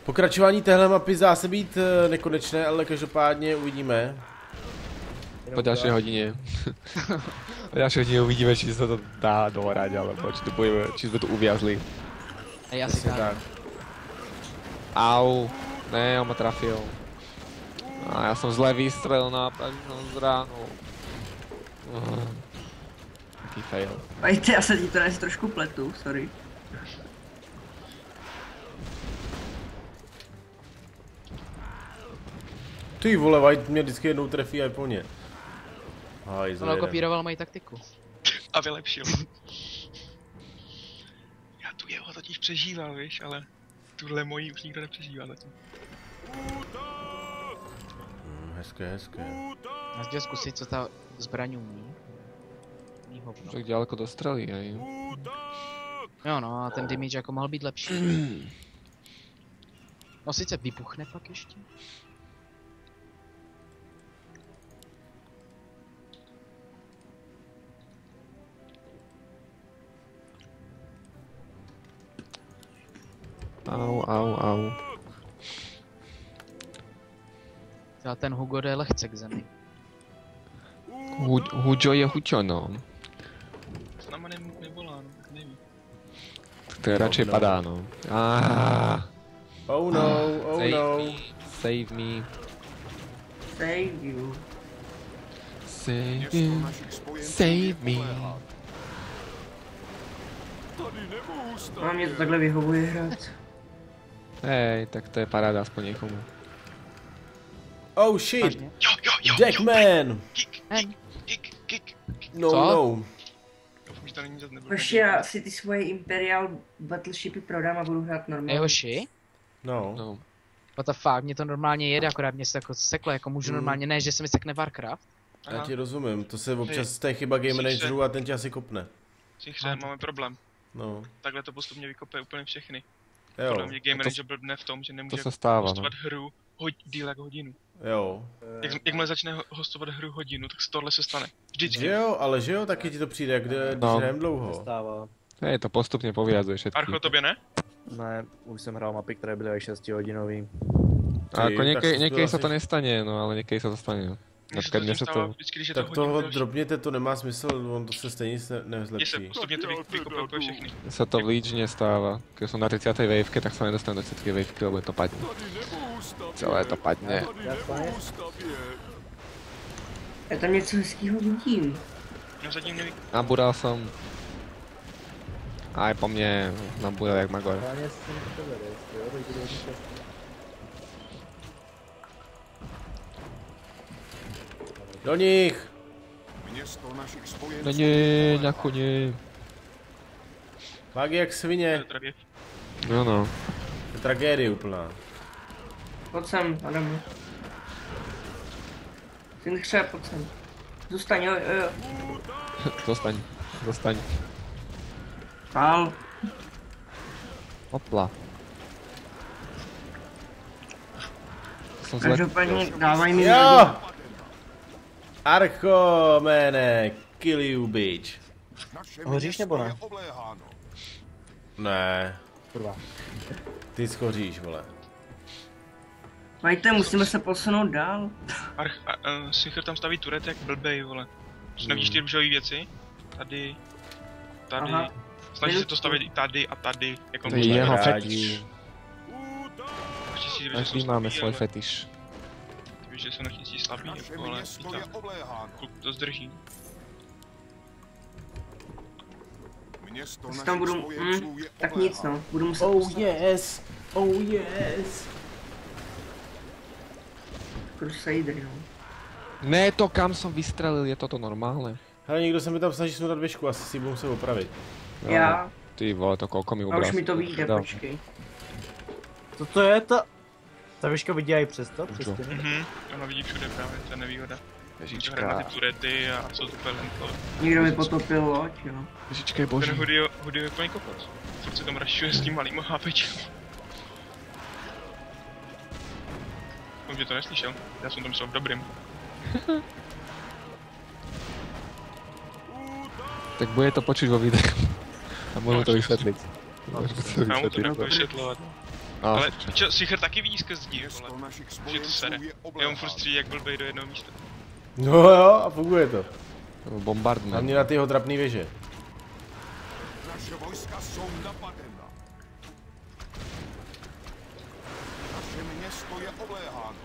Pokračování téhle mapy zdá se být nekonečné, ale každopádně uvidíme. Po další hodině. Po další hodině uvidíme, či se to dá dohrať, alebo či jsme tu uviazli. A já si tak. Au, ne, on ma trafil. A já jsem zle výstřelil na pražnou zránu. Taký fail. Vajte, já se ti to nesi trošku pletu, sorry. Ty vole, White mě vždycky jednou trefí a plně. On kopíroval moji taktiku. A vylepšil. Já tu jeho totiž přežíval, víš, ale tuhle mojí už nikdo nepřežívá zatím. Hezké. Já chtěl zkusit, co ta zbraň umí. Tak daleko dostřelí, hej. Jo no, a ten damage jako mohl být lepší. No sice vybuchne pak ještě. Au. A ten Hugo jde lehce k zemi. Hujo je Hučo, no. Co na mě nevolá, no, tak nevím. To je radši padá, no. Oh no. Save me. Save you. Save me. A mě to takhle vyhovuje hrát. Hej, tak to je paráda aspoň někomu. Oh shit! Jo. Jackman! Kick. No. Doufám, že to není zase nebudu. Ještě já si ty svoje Imperial Battleshipy prodám a budu hrát normálně. Joši? No. What the fuck, mě to normálně jede, akorát mě se jako seklo, jako můžu normálně, ne, že se mi sekne Warcraft. Já ti rozumím, to se občas z té chyba game managerů a ten tě asi kopne. Hře, máme problém. No. Takhle to postupně vykope úplně všechny. Jo. Podle mě game manager blbne v tom, že nemůže To se stává, hostovat hru díl jak hodinu. Jo. Jakmile začne hostovat hru hodinu, tak tohle se stane. Vždycky. Že jo, taky ti to přijde, jak když hrajeme dlouho. Stává. Hej, to postupně povyjazuje všetky. Archo, tobě ne? Ne, už jsem hrál mapy, které byly až 6 hodinový. A jako někdy se to asi... nestane, no, ale někdy se to stane. Například mě se to... Vždycky, když je tak to toho hodinu drobněte, to nemá smysl, on to se stejně nezlepší. se postupně to vykope úplně všechny. Se to v League nestáva. Když jsem na 30. waveke, tak se nedostanu do 30. waveke, lebo to padne. Celé to padne. Já tam něco hezkýho vidím. No zatím neví... Nabural jsem. Aj po mně, nabural jak Magor. Do nich! Na ně, na koně. Vágy jak svině. No. To je tragédie úplná. Pojď sem, Adamu. Syn chře, pojď sem. Zůstaň, jo. Zostaň. Pál. Hopla. Každopádně dávaj mi Jo! Archo, mene, kill you bitch. Hoříš nebo ne? Ne. Kurva. Ty schoříš, vole. Vajte, musíme se posunout dál. Sicher tam staví turet jak blbej, vole. Nevidíš ty růžové věci? Tady. Aha. Snaží se to stavit i tady a tady. Jako To je jeho fetiš. Každý máme svůj fetiš. fetiš. Ty víš, že jsou naštěstí slabý, jako, ale i tak. Kluk to zdrží. Už tam budu, tak nic no, budu muset Oh yes. Crusader, no. Ne, to kam jsem vystřelil, je toto normálné? Hele, někdo se mi tam snaží sundat věžku, asi si budu muset opravit. No, Já. Ty vole, to kolko mi A ubral. už mi to vyjde, počkej. Co to je ta... Ta výška vidí i přes to? Přes ty? Ona vidí všude právě, to je nevýhoda. Hrajeme na ty turety a co to pelento. Někdo mi potopil loď, jo. Ježička je boží. Ten Hudy je úplně kokos. Co se tam rašuje s tím malým hápečem. Že to neslyšel, já jsem tam myslel v dobrým. Tak bude to počuť vo videu. A můžu to vysvětlit. Já mu to nebudu vysvětlovat. Ale čo, Sicher taky vidí skrz zdí, vole. Že to sere. Já mu furt střílí jak blbej do jednoho místa. No jo, a funguje to. Bombardment. Hlavně na ty jeho trapný věže. Naše vojska jsou napadena. Naše město je obléháno.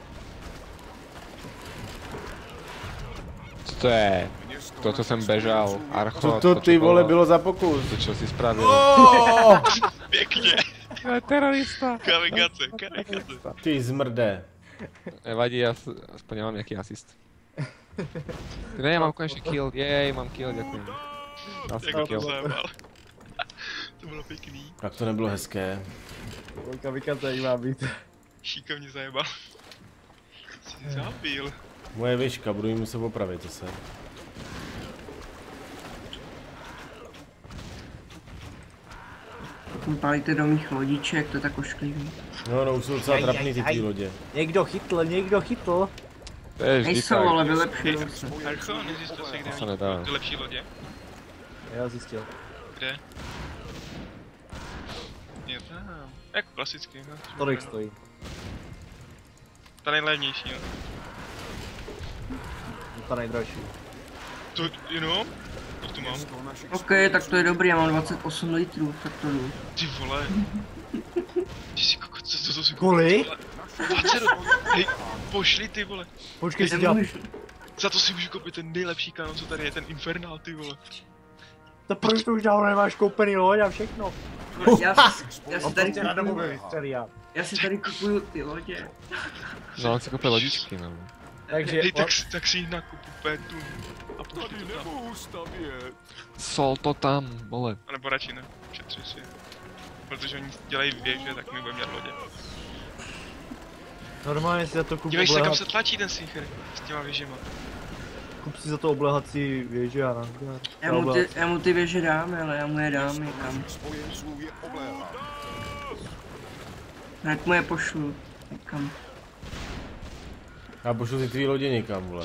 Co to je? To, co jsem bežal. Archo. Co to ty vole bylo za pokus? To, čo si spravil. Oh! Pěkně. Terorista. Karigace. Ty zmrde. Nevadí, já aspoň mám nějaký asist. Ne, mám konečně kill. Jej, mám kill, děkuji. Dal jsem Jak to kill. zajebal. To bylo pěkný. Tak to nebylo hezké. Kolika vykace má být. Šikovně zajebal. Jsi zabil. Moje věžka, budu jí muset opravit zase. Pálíte do mých lodiček, to je tak ošklivý. No, už jsou docela trapný ty tvý lodě. Někdo chytl. To je vždy Nejsou, tak. ale vylepšují se. Archo, nezjistil jsi, kde To se nedá. mají ty lepší lodě? Já zjistil. Kde? Je tam. Jako klasicky, no. Tolik stojí. Ta nejlevnější, no. Ta nejdražší. To, to tu mám. OK, tak to je dobrý, já mám 28 litrů, tak to jdu. Ty vole. Ty si kokot, co si Kolik? 20, hej, pošli ty vole. Počkej si dělat. Nemůžu. Za to si můžu koupit ten nejlepší kanon, co tady je, ten Infernal, ty vole. To proč to už dávno nemáš koupený loď a všechno? Já si tady kupuju ty lodě. No, on si koupil lodičky, no. Takže Hej, tak si jich nakupu petu a pošli to tam. Nemohu stavět. Sol to tam, vole. A nebo radši ne, šetři si. Protože oni dělají věže, tak my budeme dělat lodě. normálně si za to kup Dívej se, kam oblehat, se tlačí ten Sicher s těma věžema. kup si za to oblehací věže a nazdar. Já mu ty věže dám, ale já mu je dám někam. Spojenců je obléháno. Hned mu je pošlu někam. Já pošlu ty tvý lodě někam, vole.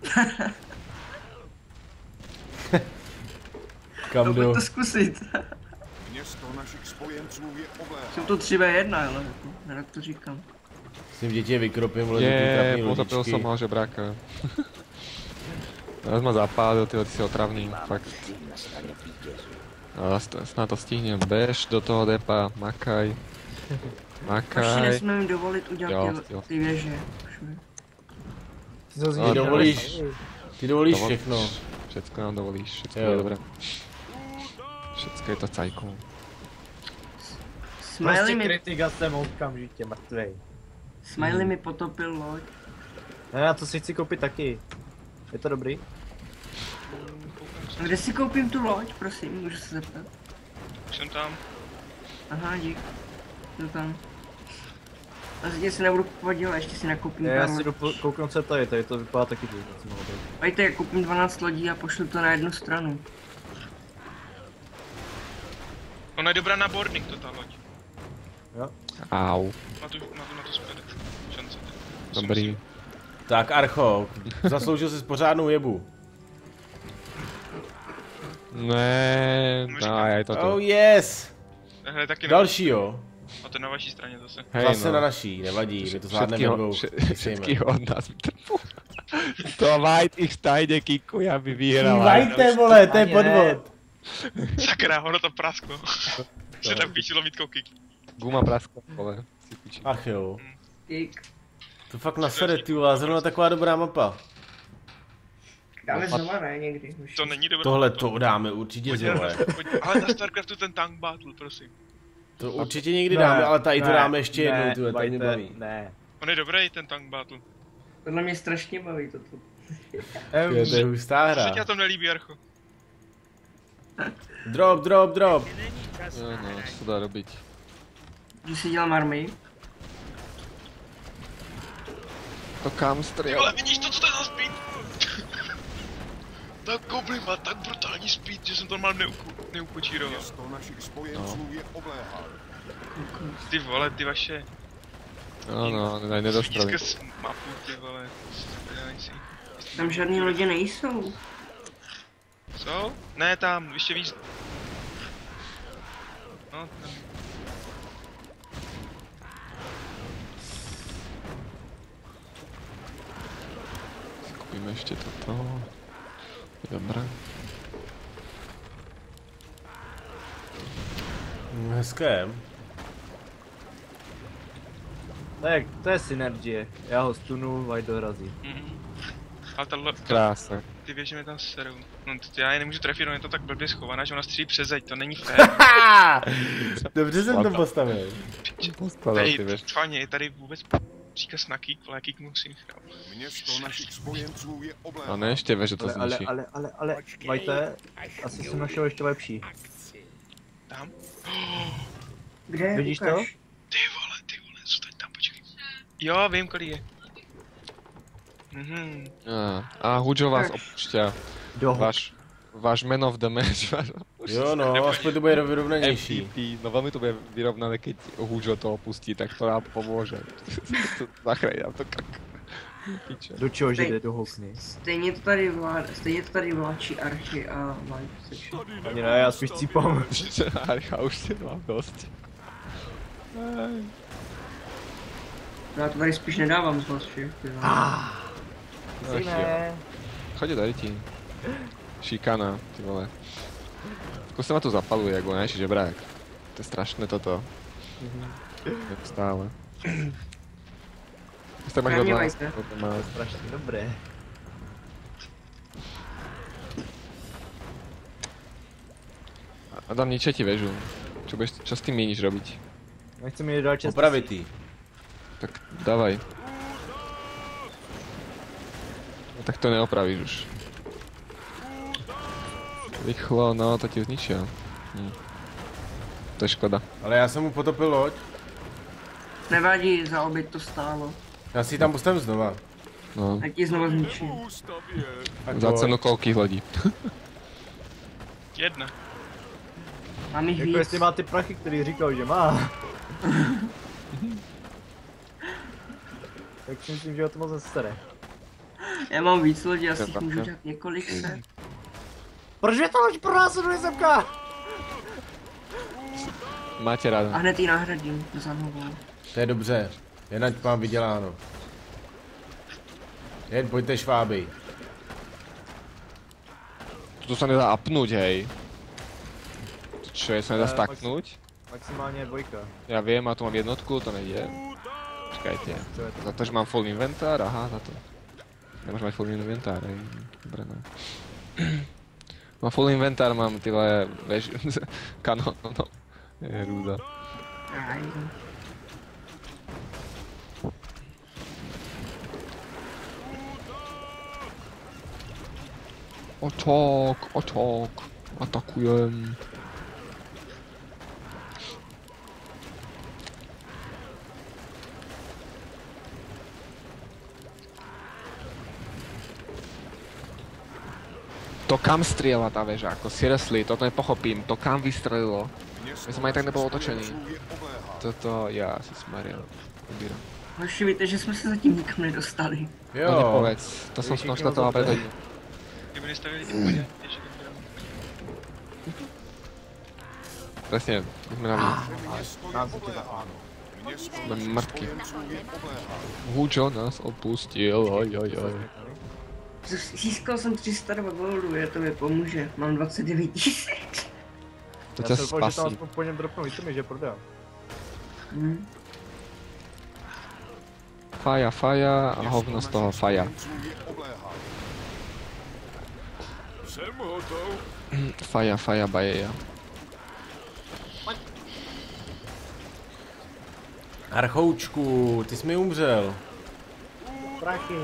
Kam No, jdu? pojď to zkusit. Město našich spojenců je obléháno. Jsem to 3v1, ale nerad to říkám. S tím děti vykropím, vole, ty trapný Potopil lodičky. som mal žebráka. Teraz ma zapálil, ty si otravný, fakt. Ale snad to stihnem, bež do toho depa, makaj. Až Makaj. nesmím jim dovolit Jo, udělat jo. ty věže. Ty dovolíš všechno. Všetko nám dovolíš, všetko Jo. je dobré. Všetko je to cajkou. kritika jsem okamžitě mrtvej. Smiley mi potopil loď. Ne, já to si chci koupit taky. Je to dobrý? Kde si koupím tu loď, prosím, můžu se zeptat? Už jsem tam. Aha, dík. Jdu tam. A zde si nebudu kupovat díl, ještě si nakoupím Já pár si lodí. kouknu se tady to vypadá taky důležitě, co mohlo být. Pojďte, koupím 12 lodí a pošlu to na jednu stranu. Ona je dobrá na boarding, to ta loď. Au, Na to spěde. Šance. dobrý. Tak Archo, zasloužil jsi pořádnou jebu. Ne, no, je to Oh to. yes! Hele, taky Další jo. A to je na vaší straně zase. Hej, Zase no. na naší, nevadí, my to zvládneme dvou. Všetkých od nás vytrpú. To White ich tajde kiku, aby vyhral. Vajte vole, to je podvod. Sakra, ono to prasklo. Se tam píčilo mít kick. Guma praskla, vole. Si piči. Ach jo. Dík. To fakt nasede, ty vole, zrovna taková dobrá mapa. Dáme znova, ne, někdy už. To není dobré. Tohle to dáme určitě zole. Ale na Starcraftu ten tank battle, prosím. To určitě někdy dáme, ale tady to dáme ještě jednou, tyhle, to mě baví. Ne. On je dobrý, ten tank battle. Tohle mě strašně baví toto. Jo, to je hustá Co se hra. ti na tom nelíbí, Archo? Drop, drop, drop. Jo, no, co to dá robiť? Když si dělám armii. To kam Ty striel? vole, vidíš to, co to je za speed? Tak Goblin má tak brutální speed, že jsem to normálně neukočíroval. Město našich spojenců je obléháno. Ty vole, ty vaše No, nedostrali. skrz mapu, ty vole. Dělej si. Tam žádný lodě nejsou. Co? Ne, tam, ještě víc. No, tam. Vidíme ještě toto. Dobré. Hezké. Tak, to je synergie. Já ho stunu, White dorazí. Ale tahle, Krása. ty věže mi tam serou. No já je nemůžu trefit, on je to tak blbě schovaná, že ona střílí přes zeď, to není fér. Dobře jsem to postavil. Poskladal ty Ej, věž. fajně, je tady vůbec příkaz na kick, ale kick musím. Město našich spojenců je A obléháno. ne ještě věže to Ale, zničí. White, asi jsem našel ještě lepší. Tam? Kde je? Vidíš to? Ukaž. Ty vole, zůstaň tam, počkej. Jo, vím, kolik je. A Hujo vás opúšťa. Váš man of the match. Jo no, aspoň to bude vyrovnanější. MVP, no veľmi to bude vyrovnané, keď Hujo to opustí, tak to nám pomôže. Zachrání nám to kak. Piče. Do čeho jde, do housny. Stejně to tady vláčí Archy a White. Ani ne, já spíš cípám. Archa, už si mám dost. Já to tady spíš nedávám z vás, že? Chodě tady ti. Šikana, ty vole. Ako sa ma tu zapaluje, ako najší žebrák. To je strašné toto. Jak stále. Jste máš Nehněvajte. Strašně dobré. Adam, ničia ti väžu. Čo s tým míniš robiť? Nechci mi dát čas. Opravit jí. Tak dávaj. No tak to neopravíš už. Rýchlo, no to ti zničia. To je škoda. Ale já jsem mu potopil loď. Nevadí, za oběd to stálo. Já si ji tam postavím znova. No, Tak ti znovu zničím. Tak za pojď. cenu koľkých lodí. Jedna. Mám jich Jako víc. jestli má ty prachy, který říkal, že má. Tak si myslím, že o to moc nestaré. Já mám víc lodí, asi To je jich můžu pravda. dělat několik set. Proč je ta loď pro nás do zemka? Máte A ráda. hned ji nahradím za novou. To je dobře. Jen mám vyděláno. Jen pojďte šváby. Toto sa nedá upnúť, hej. Čo je, sa nedá staknúť? Maximálně dvojka. Ja viem, a tu mám jednotku, to nejde. Počkajte. Za to, že mám full inventár, aha, za to. Nemôžem mať full inventár, hej. Dobre, no. Mám full inventár, mám tyhle kanón, no. Je rúda. Aj. Očok, atakujem. To kam strieľa tá väža, ako seriously, toto nepochopím, to kam vystrelilo. Ja som aj tak nebol otočený. Toto, já si smaria. Ubíram. Hoši, víte, že jsme se zatím nikam nedostali. No Jo. nepovedz, to som skonštatoval preto. Kdyby nestavili ty pohodě, ještě to bylo. Presne, my sme na Nám se tě zapánu. sme mŕtky. Hujo nás opustil, oj. Získal jsem 302 goldů, je to mi pomůže. Mám 29 000. To Já ťa jsem doufal, že tam spasí. aspoň po něm dropnu, víte mi, že prodám. Faja a hovno z toho faja. Jsem hotov. Faja, bajeja. Archoučku, ty jsi mi umřel. Prachy.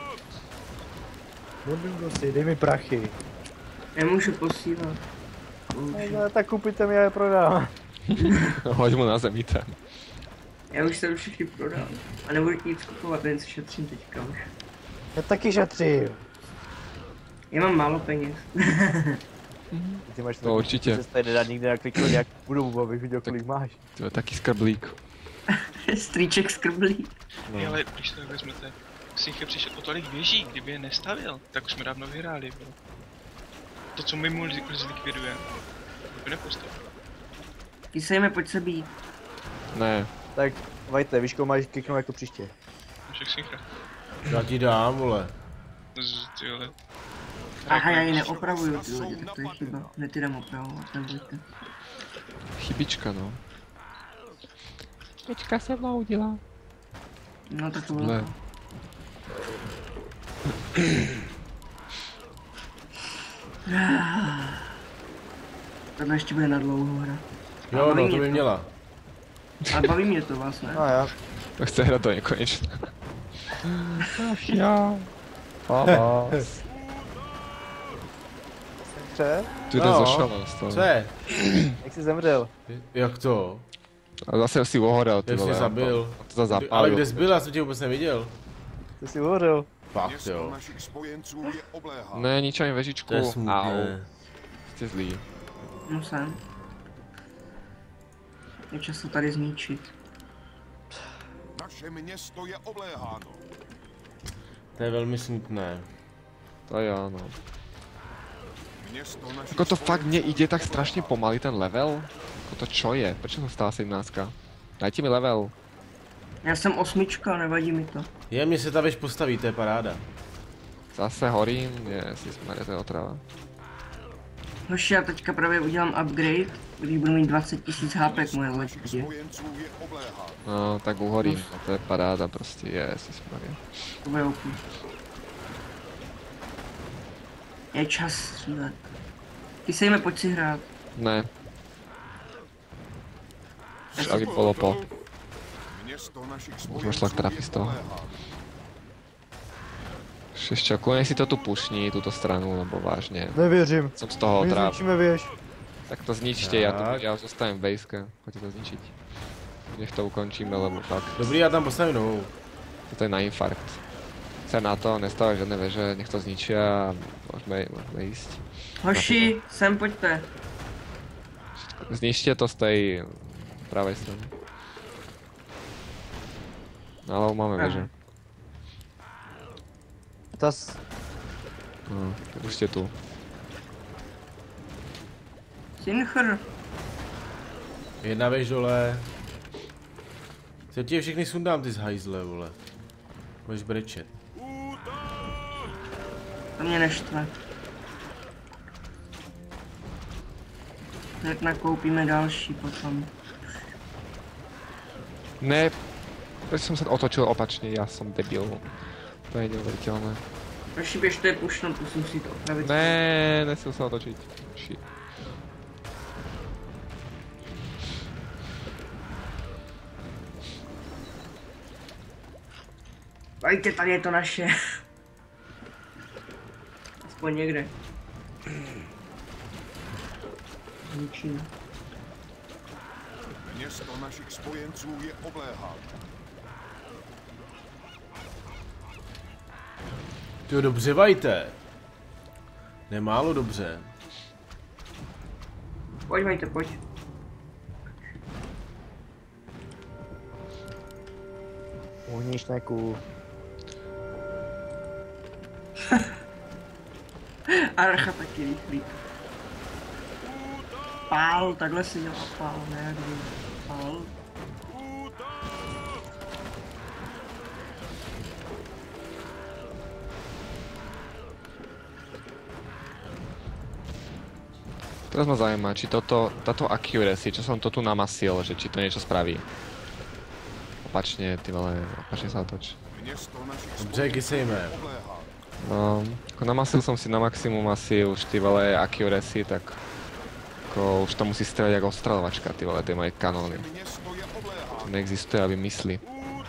Budu si, dej mi prachy. Nemůžu posílat. No, tak kupujte mi, já je prodám. Hoď mu na zemi tam. Já už jsem všechny prodal. A nebudu nic kupovat, jen si šetřím teďka už. Já taky šetřím. Já mám málo peněz. Ty máš To určitě. Že se tady nedá nikdy nakliknout nějak budovu, abych viděl, kolik máš. To je taký skrblík. Strýček skrblí. No. Ale když to tak vezmete, Synche přišel o tolik věží, kdyby je nestavil, tak už jsme dávno vyhráli. Bro. To, co my mu zlikvidujeme, to nepostavil. Kysejme, pojď se být. Ne, Tak, Vajte, víš, koho máš kliknout jako příště. Však Synchra. Já ti dám, vole. Ty vole. Aha, já ji neopravuju, ty lidi, tak to je chyba. Hned jdem opravovat, nebojte. Chybička, no. Chybička se vloudila. No tak to bylo. Ne. Tohle ještě bude na dlouho hra. Jo, no, to by měla. A baví mě to vlastně. No já. To chce hrát do nekonečna. Ach já. Babas. Pře? Tu jde No. zašala z toho. Co je? Jak jsi zemřel? Jak to? A zase si ohorel, ty Jak jsi vole. zabil? On to zase zapálil. Ale kde jsi byl? Já jsem tě vůbec neviděl. Ty jsi uhořel. Fakt Město jo. našich spojenců je obléháno. Ne, ničím vežičku. To je Au. smutné. Jste zlý. No jsem. Je čas to tady zničit. Naše město je obléháno. To je velmi smutné. To jo, no. Město našich Jako to fakt mě spojenců ide je tak strašně pomaly ten level. Jako to čo je? Proč jsem stala 17? Dajte mi level. Já jsem 8, nevadí mi to. Je, mě se ta věž postaví, to je paráda. Zase horím, ježišmarja, to je otrava. Hoši, já teďka právě udělám upgrade, když budu mít 20 000 HP k moje našich letě. spojenců je obléháno. No, tak uhorím, no, to je paráda prostě, ježišmarja. To bude opět. Je čas střílet. Kysejme, pojď si hrát. Ne. Už aby bylo po. Město našich Už spojenců máš tlak trafy je z toho. obléháno. Ještě kľudne si to tu pušni, túto stranu, lebo vážne. Nevěřím. Som z toho My otráv. zničíme věž. Tak to zničte, Tak. ja už zostavím v baseke. Choďte to zničiť. Nech to ukončíme, lebo fakt, Dobrý, já tam postavím novou. toto je na infarkt. Chce na to, nestávaj žiadne veže, nech to zničia a môžeme ísť. Hoši, sem pojďte. Zničte to z tej pravej strany. Ale máme veže. Tas. No, tak už ste tu. Sinchr. Jedna věž dole. Se ti je všechny sundám, ty zhajzle, vole. Budeš brečet. To mě neštve. Hned nakoupíme další potom. Ne, prečo som sa otočil opačne, ja som debil. To je neuveriteľné. Hoši, běžte pušnout, musím si to opravit. Ne, nesmím sa otočiť. Shit. Pojďte, tady je to naše. Aspoň někde. Ničím. Město našich spojenců je obléháno. Ty dobře vajte. Nemálo dobře. Pojď, Vajte, pojď. Uhníšneku. Archa taky rychlý. Pál, takhle si dělá pál, ne jak vy. Pál. Teraz ma zaujíma, či táto accuracy, čo som to tu namasil, že či to niečo spraví. Opačne, ty vole, opačne sa otoč. Město našich Dobře, kysejme. obléháno. No, ako namasil som si na maximum asi už ty vole accuracy, tak ako už to musí strieľať ako ostreľovačka, ty vole, tie moje kanóny. Město je obléháno. To neexistuje, aby mysli.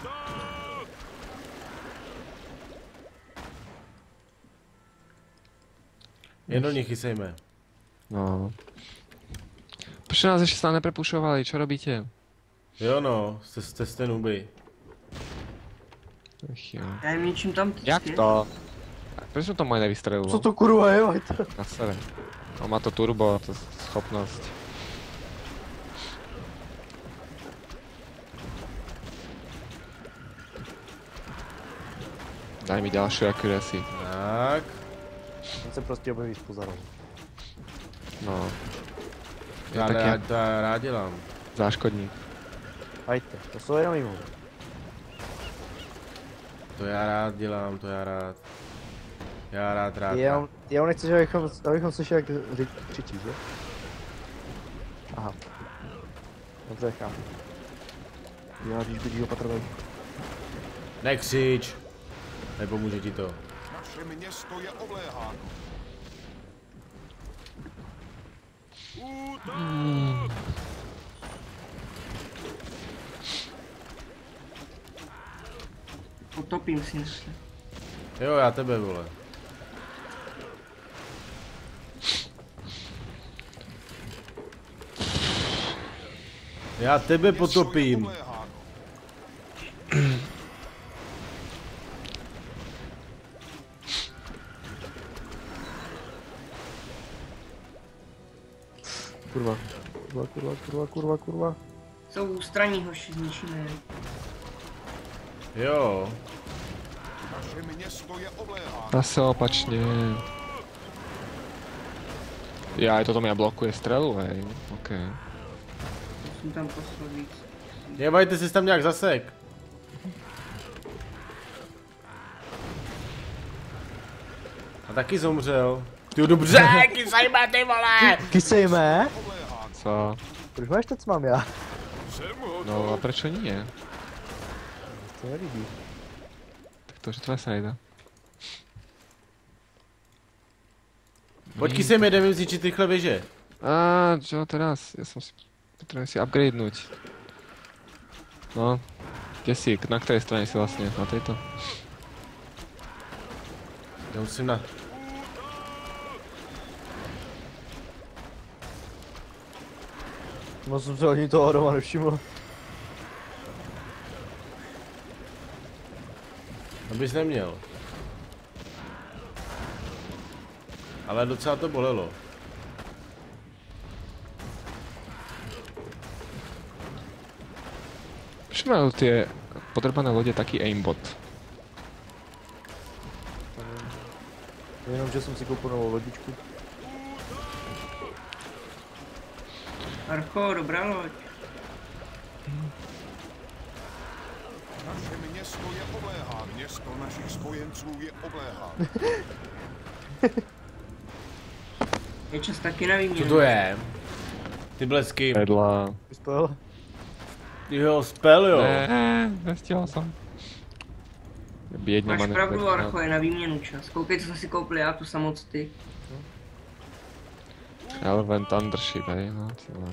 Jen do nich chysejme. No. Prečo nás ešte stále neprepušovali, čo robíte? Jo no, jste nuby. Ach jo. Já jim ničím tam Jak to? Prečo to moje nevystrelilo? Co to kurva je, Vajta? Na sebe. No má to turbo, to schopnosť. Daj mi ďalšiu accuracy. Tak. On se prostě objeví z pozaru. No. Je Já taký rád dělám. záškodník. Vajte, to jsou jenom jim. To já rád dělám, to já rád. Já rád. Já nechci, abychom slyšeli, jak křičí, že? Aha. Dobře, chápu. Já když bydlí opatrovej. Nekřič. Nepomůže ti to. Naše město je obléháno. Potopím si. Jo, já tebe, vole. Já tebe potopím. Město je obléháno. Kurva. Jsou ústraní hoši, zničíme. Jo. Naše město je obléháno. Zase opačně. Já, toto mě blokuje strelu, hej. OK. Musím tam poslal víc. Jebajte si tam nějak zasek. A taky zomřel. Ty dobře, kysejme ty vole! Kysejme? Co? Proč máš to, co mám já? No a prečo nie? To nelíbí. Tak to, že tvoje sa nedá. Pojď kysejme, jdeme zničit rychle věže. A čo teraz? Ja som si... Potrebujem si upgradenúť. No. Kde si? Na ktorej strane si vlastne? Na tejto? Já musím na... No jsem se ani toho doma nevšiml. Abys neměl. Ale docela to bolelo. Prečo majú tie podrbané lode taký aimbot? Jenom, že jsem si koupil novou lodičku. Archo, dobrá loď. Naše město je obléháno. Město našich spojenců je obléháno. Je čas taky na výměnu. Co to je? Ty blesky. Vedla. Vyspěl? Jo, spel jo. Ne, nestihol som. Biedne Máš ma pravdu, Archo, je na výměnu čas. Koukej, co jsem si koupil já, tu samoc ty. Elven Thundership, hej, no, ty vole.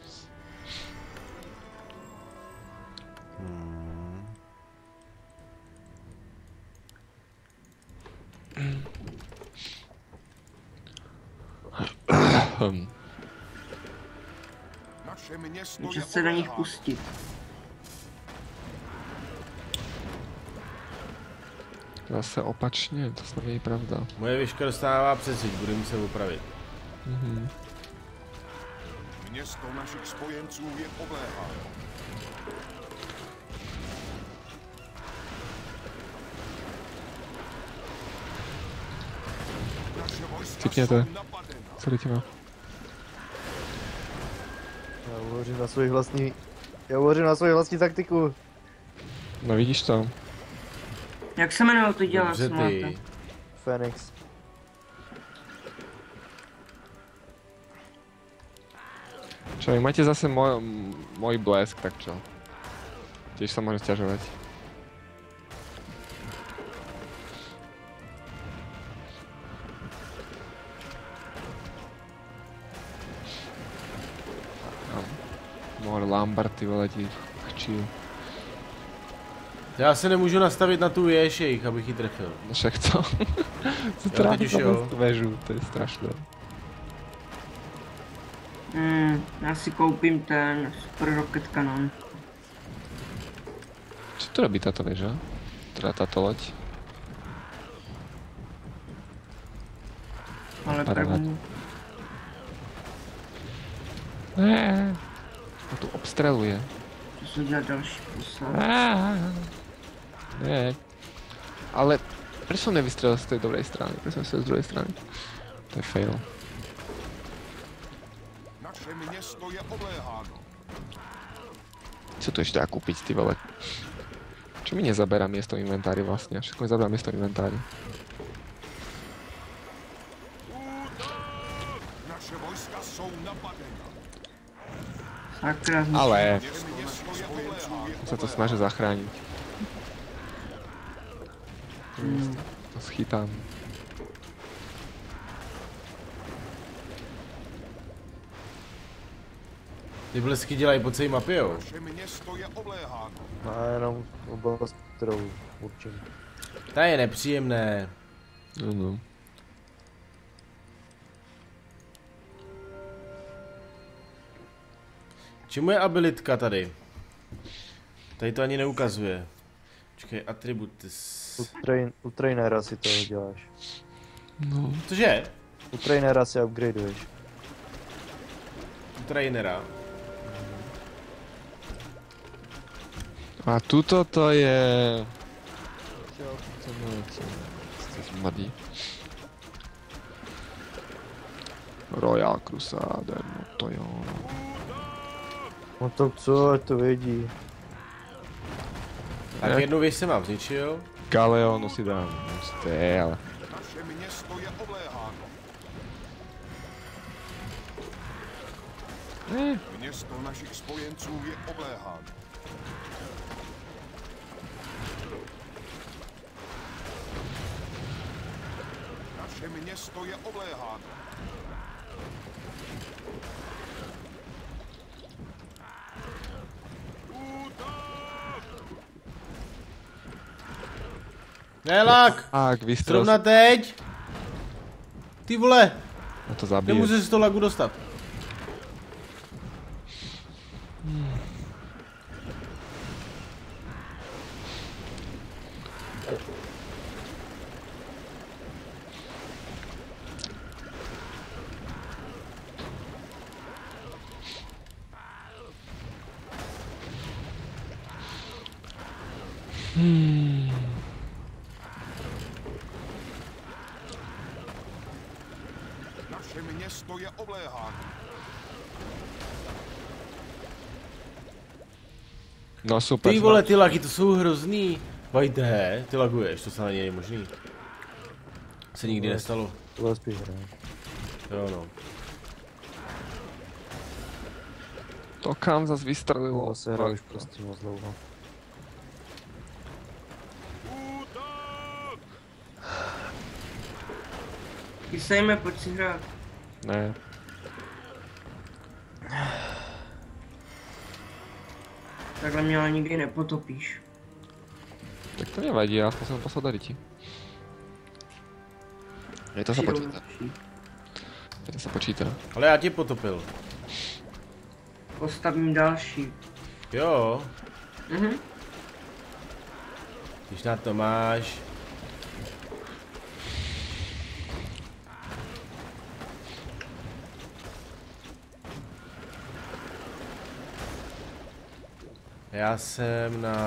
Naše město Je je čas se do nich obléháno. pustit. Zase opačne, to snad nie je pravda. Moje věžka dostává přesiť, budu muset opravit. Město našich spojenců je obléháno. Naše vojska Cipněte. jsou napadena. Sorry, Timo. Já uhořím na svoji vlastní taktiku. No vidíš to. Jak se jmenovalo to dělá Dobře smáta? ty. Phoenix. Čo, vy máte zase môj blesk, tak čo? Tiež sa môžem sťažovať. More Lambert, ty vole, ti chčil. Já se nemůžu nastavit na tu věž jejich, abych ji trefil. No však to. Co Jo, teď už jo. tú väžu, to je strašné. Já si koupím ten Super Rocket Cannon. Čo tu robí táto väža? Teda táto loď? Ale Paráda. první. On tu obstreluje. To jsou dělat další posad. Nie. Ale prečo som nevystrelil z tej dobrej strany? Prečo som vystrelil z druhej strany? To je fail. Naše město je obléháno. Co tu ešte dá kúpiť, ty vole? Čo mi nezaberá miesto v inventári vlastne? Všetko mi zaberá miesto v inventári. Sakra, Ale Město našich spojenců je sa to snaží zachrániť. To schytám. Ty blesky dělají po celé mapě, jo. Naše město je obléháno. Má jenom oblast, kterou určím. To je nepříjemné. No. Čemu je abilitka tady? Tady to ani neukazuje. Počkej, atributy. U trainera si to děláš. No. Cože? U trainera si upgradeuješ. U trainera. A tuto to je... Ste zmladí. Royal Crusader, no to jo. No to co, ať to vědí. Tak jednu věc jsem vám zničil. Galeonu si dám, musíte, ale... Naše město je obléháno. Město našich spojenců je obléháno. Naše město je obléháno. Nelak! Tak, vystřel Zrovna teď! Ty vole! no to zabije. Nemůžu se z toho lagu dostat. Naše město je obléháno. No super. Ty vole, ty lagy, to jsou hrozný. Vajde, ty laguješ, to se na něj je možný. Se nikdy nestalo. Tohle spíš hraje. Jo no. To kam zas vystřelilo? Tohle se hraje už prostě moc dlouho. Chysejme, pojď si hrát. Ne. Takhle mě ale nikdy nepotopíš. Tak to nevadí, já jsem poslal ryti. Je to se počítá. Je to se počítá. Ale já tě potopil. Postavím další. Jo, Mhm. když na to máš. Já jsem na...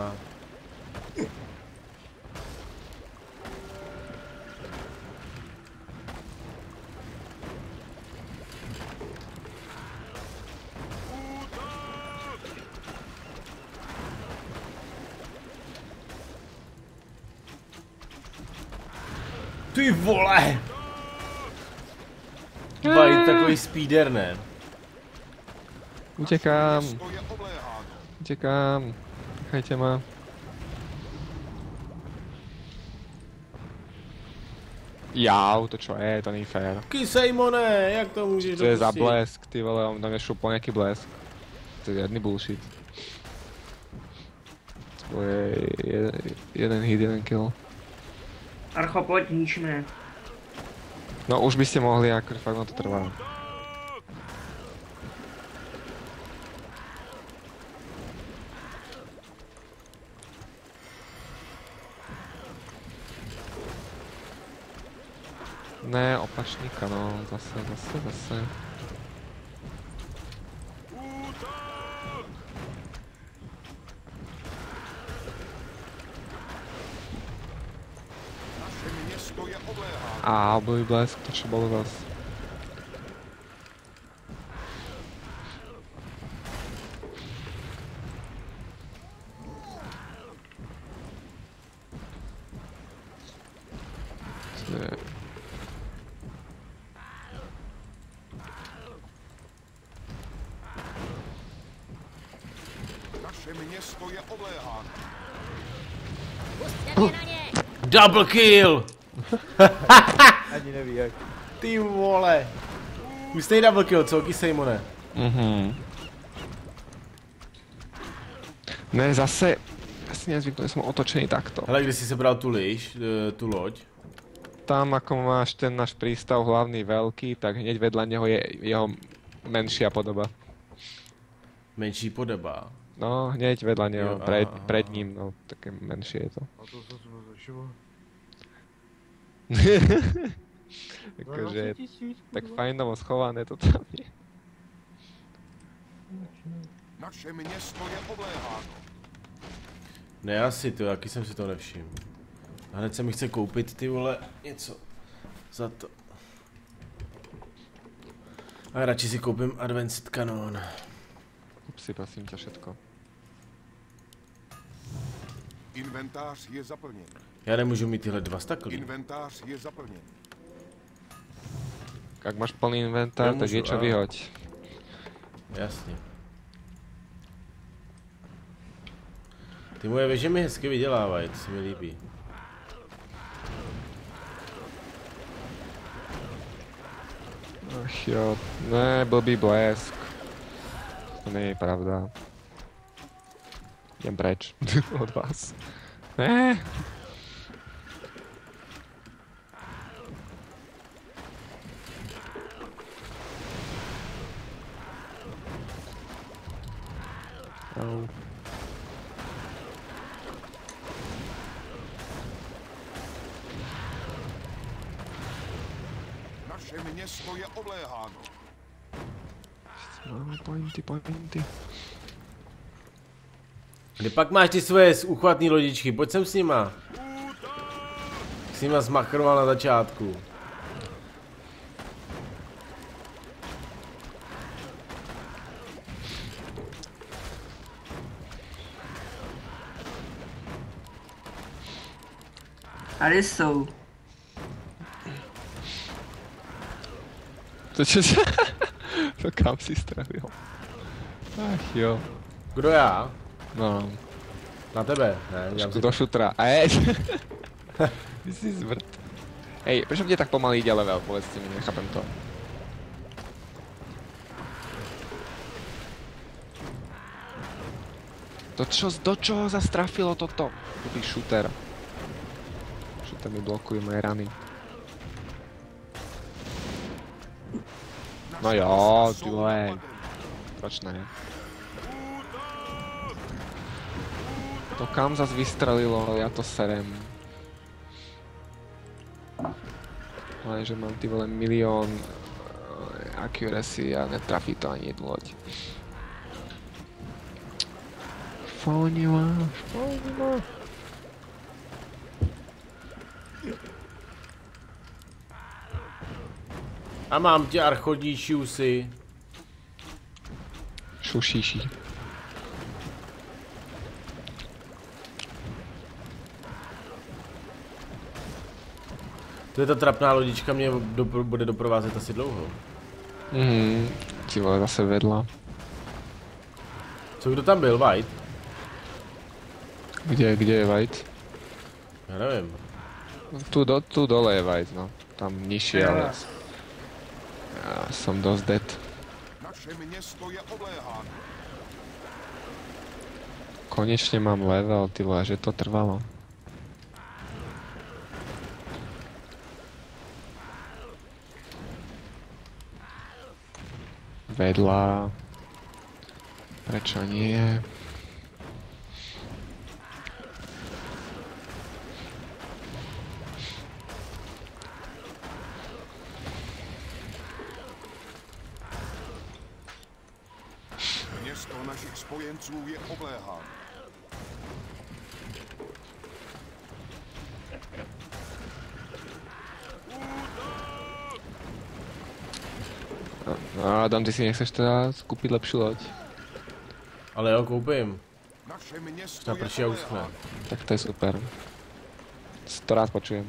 Ty vole! Bajt takový speeder, ne? Utekám, Město je obléháno. utekám. Nechajte ma. Jau, to čo je, to není fér. Kysejmone, jak to můžeš To je za dopustit? blesk, ty vole, on tam je šupol nějaký blesk. To je žiadny bullshit. To je jeden hit, jeden kill. Archo, pojď, ničme. No už by ste mohli, akože fakt na to trvá. Ne, opačníka, no, zase. Naše město je obléháno. Á, byl blesk, to čo bolo zas. To je... město je obléháno. Double kill! Ani neví jak. Ty vole. Hustý double kill, co, Simone? Ne, zase... Ja si nezvyknu, že som otočený takto. Hele, kdy jsi sebral tu tu loď? Tam, ako máš ten náš prístav hlavný veľký, tak hneď vedľa neho je jeho menšia podoba. Menší podoba. No, hneď vedľa neho, Jo, pred ním, no, také menšie je to. A to se zvyšilo. Akože, tak fajnovo schované to tam je. Naše město je obléháno. Ne, asi to, jaký jsem si to nevšiml. A hned se mi chce koupit, ty vole, něco za to. A radši si koupím Advanced Cannon. Kup si prosím ťa všetko. Inventář je zaplněn. Já nemůžu mít tyhle 2 staklí. Inventář je zaplněn. Ak máš plný inventár, tak Nemůžu, je čo a- vyhoď. Jasně. Ty moje věže mi hezky vydělávají, to se mi líbí. Ach jo, ne, blbý blesk. To nie je pravda. Idem preč od vás. Ne. Au. Naše město je obléháno. Máme pointy. Kdy pak máš ty svoje uchvatný lodičky, pojď sem s nima. S nima zmachroval na začátku. Tady jsou. To čo sa... To kam si strávil? Ach jo. Kdo já? No, Na tebe? Ne, dělám si... do šutra. Ty si zvrt. Hej, prečo mne tak pomaly ide level? Povedzte mi, nechápem to. Do čoho zastrafilo toto? Tupý šuter. Šuter mi blokuje moje rany. No jo, ty vole. Proč ne? To kam zas vystrelilo, ja to serem. Lenže mám ty vole milión accuracy a netrafí to ani jednu loď. Fónila. A mám tě archodí šusy. Šušíší. To je ta trapná lodička, mě bude doprovázet asi dlouho. Ty vole, zase vedla. Co, kdo tam byl? White? Kde je White? Já nevím. Tu dole je White, no. Tam nižšie, ale... Ja som dosť dead. Naše město je obléháno. Konečne mám level, ty vole, že to trvalo. Vedľa. Prečo nie? Město našich spojenců je obléháno. Adam, ty si nechceš teda kúpiť lepšiu loď? Ale jo, koupím. Naše město Na je prší a uschne. obléháno. Tak to je super. To rád počujem.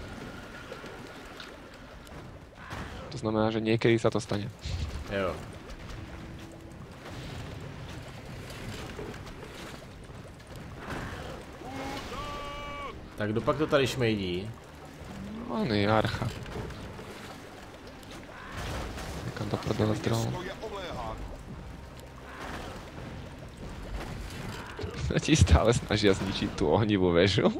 To znamená, že niekedy sa to stane. Jo. Tak kdo pak to tady šmejdí? On je archa. Někam to prodala zdrol. Město je obléháno. Ti stále snaží zničit tu ohnivou väžu.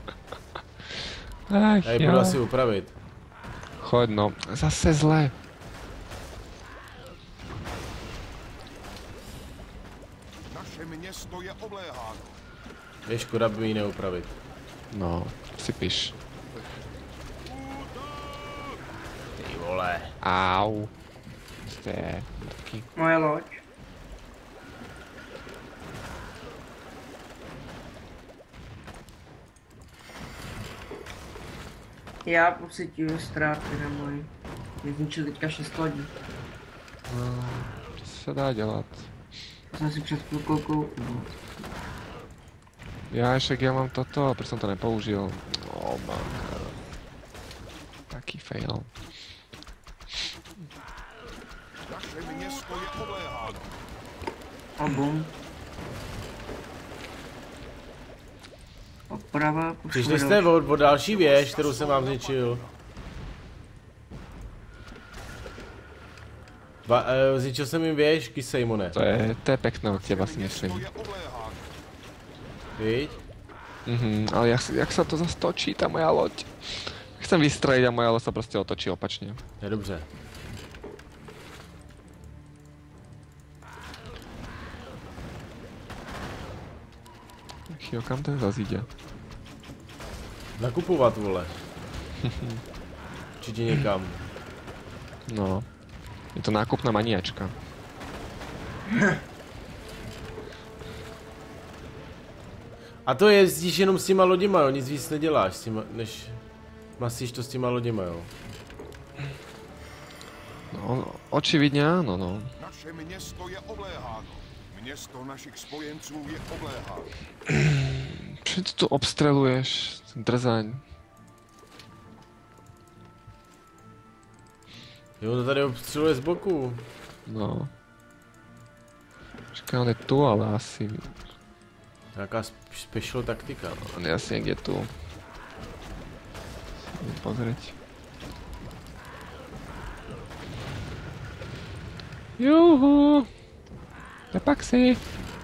Ach Já ji budu asi upravit. Choď no, zase zle. Naše město je obléháno. Je škoda by ji neupravit. No, si píš. Ty vole. Au. To je mrtký. Moje loď. Já pocituju ztráty na moji. Mě zničil teďka 6 lodí. No, to se dá dělat. To jsem si před chvilkou koupil. Já však já mám toto, proč jsem to nepoužil? Oh my god. Taký fail. Naše město je obléháno. A bum. Oprava, Přišli jste od další věž, kterou jsem vám zničil. Zničil jsem jim věž, Kisejmone. To je pekné od těba si myslím. Je obléháno. Viď? Ale jak se to zase točí, ta moja loď? Chcem vystreliť a moja loď se prostě otočí opačně. Je dobře. Jo, kam ten zase jde? Nakupovat, vole. Určitě někam. No. Je to nákupná maniačka. A to jezdíš jenom s těma loděma, jo? Nic víc neděláš s těma, než masíš to s těma loděma, jo? No, očividně ano, no. Naše město je obléháno. Město našich spojenců je obléháno. Proč tu obstreluješ, drzaň? Jo, to tady obstřeluje z boku. No. Počkej, on je tu, ale asi... Nějaká special taktika. On je asi někde tu. Musím pozrieť. Juhu! Tepaxi!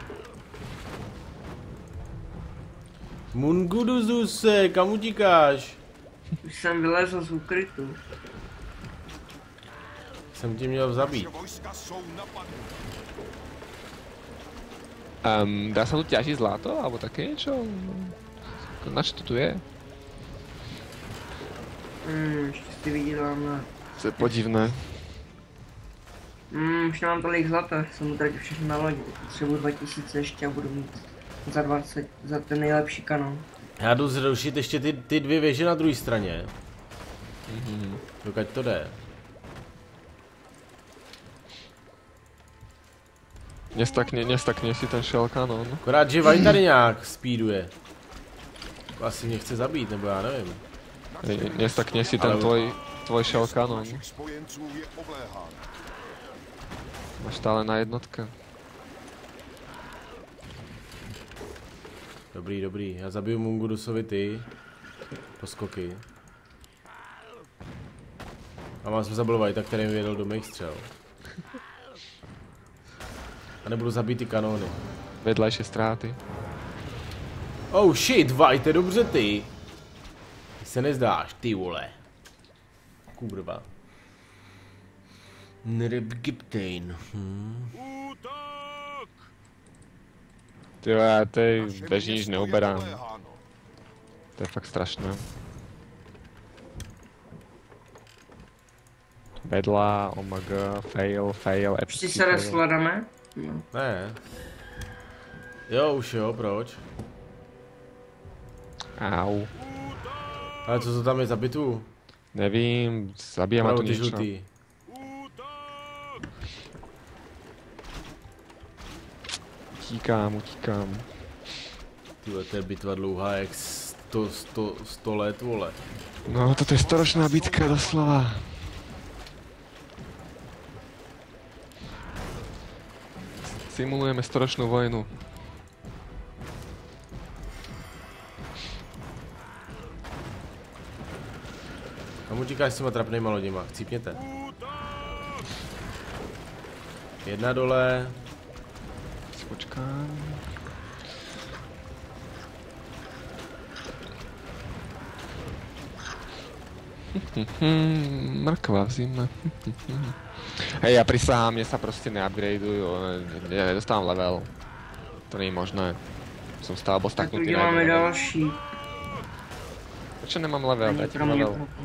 Munguduzuse, kam utíkáš? Už jsem vylezl z úkrytu. Jsem tě měl zabít. Naše vojska jsou napadnuta. Dá sa tu ťažiť zlato, alebo také niečo? Na čo to tu je? Ještě si vydělám na... To je podivné. Už nemám tolik zlata, jsem utratil všechno na lodi. Potřebuji 2000 ještě a budu mít za 20, za ten nejlepší kanon. Já jdu zrušit ještě ty dvě věže na druhé straně. Dokud to jde. Nestakne si ten shell kanon. Akorát, že Vajn tady nějak speeduje. Asi mě chce zabít, nebo já nevím. Nestakne si ten tvoj shell kanon. Našich spojenců je obléháno. Máš stále na jednotke. Dobrý, dobrý. Já zabiju Mungudusovi ty poskoky. A mám jsem zabil Vajta, který mi věděl do mých střel. A nebudu zabít ty kanóny. Vedlejšie ztráty. Oh shit, Vajte, dobře ty. Ty se nezdáš, ty vole. Kurva. Nerebgiptejn. Ty já tej Naše beží nič město je neuberám. obléháno. To je fakt strašné. Vedla, omg, fail, Ještě epický se fail. resledáme? No. Ne. Jo, už jo, proč? Au. Ale co to tam je za bitvu? Nevím, zabíja ma tu Ty niečo. žlutý. Utíkám. Tyhle, to je bitva dlouhá jak 100 let, vole. No, toto je storočná bitka, doslova. Simulujeme storočnú vojnu. A mu říkáš s těma trapnýma loděma, chcípněte. Jedna dole. Si počkám. Mrkva v zime. Hej, ja prisahám, mne sa proste neupgradeujú, ja nedostávám level. To nie je možné. Som stále bol Tak staknutý uděláme na jeden level. další. Prečo nemám level? Ani Dajte pro mi mě level. to-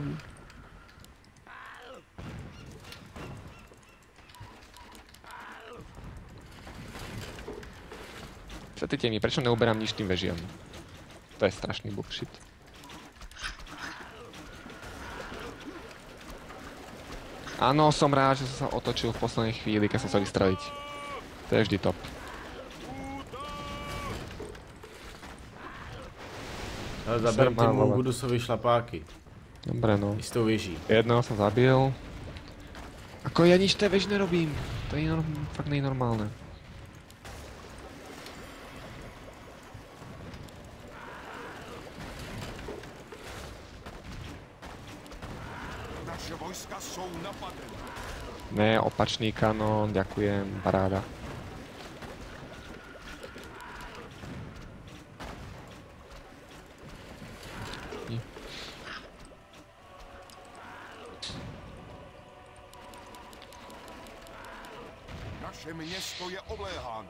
Vysvetlite mi, prečo neuberám nič tým vežiam? To je strašný bullshit. Áno, som rád, že som sa otočil v poslednej chvíli, keď som sa vystreliť. To je vždy top. Ale zaber ty Mám, ale- Gudusovy šlapáky. Dobre, no. I s tou věží. Jedného som zabil. Ako ja nič té veži nerobím. To je fakt nejnormálne. Naše vojska jsou napadena. Ne, opačný kanón, ďakujem, paráda. Naše město je obléháno.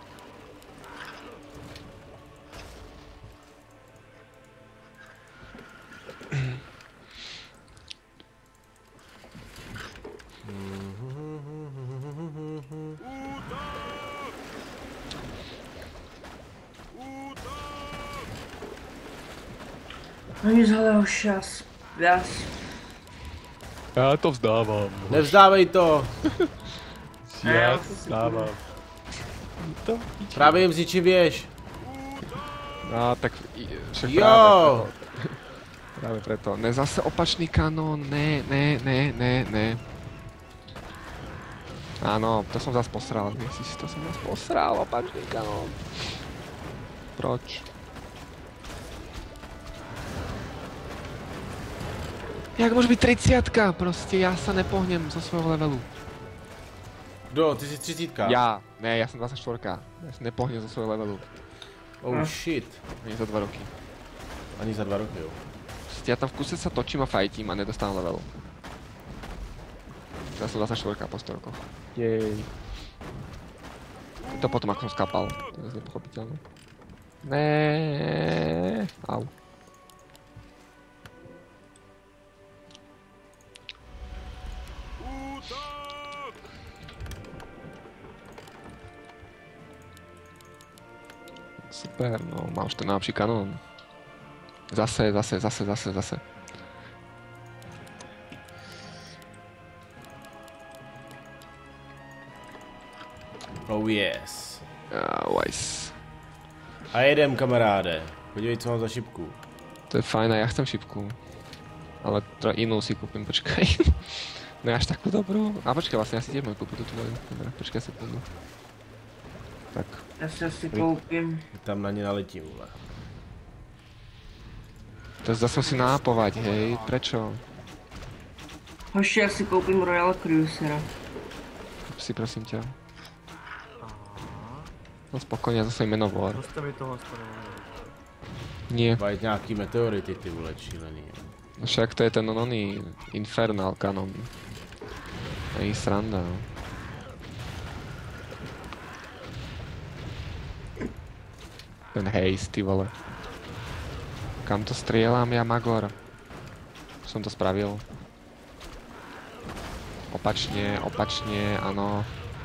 No nic, ale už já Já to vzdávám. Nevzdávej to! Já to vzdávám. To Právě jim zničím věž. No, tak však Jo! práve preto. Ne, zase opačný kanón, ne. Áno, to som zase posral. Ježiš, to som zase posral, opačný kanón. Proč? Jak môže byť 30-ka? Proste ja sa nepohnem zo svojho levelu. Kdo, ty jsi 30? Ja, ne, ja som 24-ka. Ja sa nepohnem zo svojho levelu. Oh shit. Ani za 2 roky. Ani za 2 roky, jo. Proste ja tam v kuse sa točím a fajtím a nedostávam level. Ja som 24-ka po 100 rokoch. Jej. To potom ako som skapal. To je nepochopiteľné. Né. Au. Super, no, mám už ten najlepší kanón. Zase. Oh yes. Wise. A jedem, kamaráde. Podívej, co mám za šipku. To je fajn, a ja chcem šipku. Ale inú si kúpim, počkaj. Ne až takú dobrú. A počkaj, vlastne ja si tiež môžem kúpiť tú tvoju. Dobre, počkaj sekundu. Tak. já si asi koupím. Tam na ně naletím, vole. To zase si nápovať, hej, prečo? Hoši, já si koupím Royal Cruisera. Kúp si, prosím ťa. No spokojně, zase jméno War. Puste mi toho hospodina. Nie, Mají nějaký meteority, ty vole, šílený. Jo. no však to je ten oný Infernal Canon. Není sranda, no. Ten haze, ty vole. Kam to strieľam ja, Magor? Som to spravil. Opačne, áno.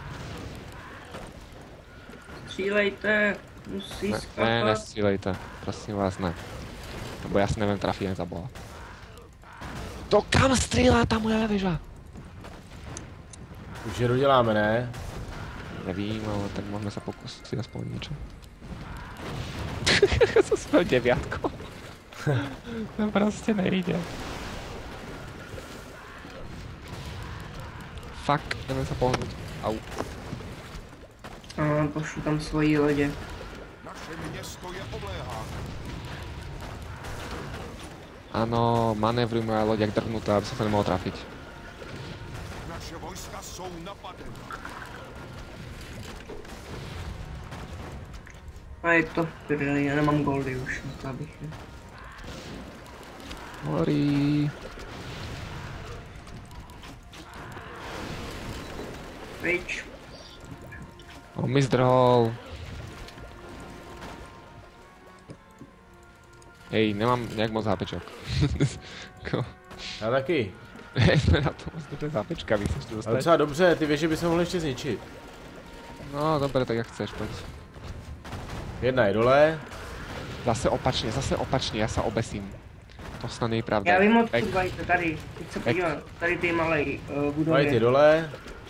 Střílejte, musí Ne, skapat. nestřílejte. Prosím vás, ne. Lebo ja si neviem trafiť za boha. To kam strieľa tá moja veža? Už je doděláme, ne? Nevím, ale tak môžeme sa pokúsiť aspoň niečo. So svojou 9. To proste nejde. Fuck, ideme sa pohnúť. Au. A pošlu tam svojí lodě. Naše město je obléháno. Áno, manévruj moja loď jak drhnutá, aby som sa nemohol trafiť. Naše vojska jsou napadena. A je to prdeli, já nemám goldy už, no to abych je. Horí. Pryč. On mi zdrhol. Hej, nemám nejak moc HPčok. Já taky. Jsme na to moc dobré HPčka, víš, chceš to Ale dostať? docela dobře, ty věže by se mohly ještě zničit. No, dobré, tak jak chceš, poď. Jedna je dole. Zase opačně, já se obesím. To snad není pravda. Já vím, odkud Back. vajíte, tady, teď se podívám, tady ty malej White je budovy. dole.